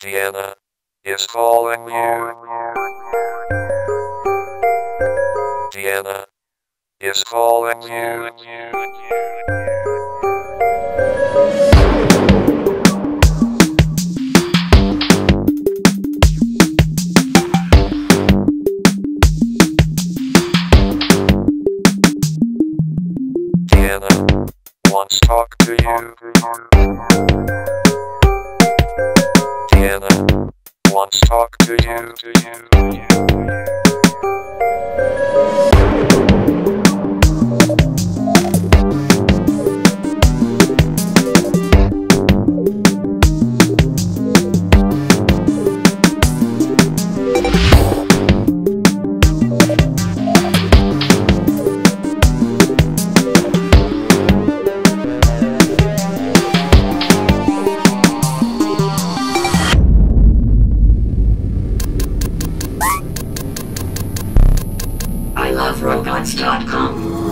Deanna is calling you. Deanna is calling you. Deanna wants to talk to you. Deanna wants to talk to you. I love robots.com.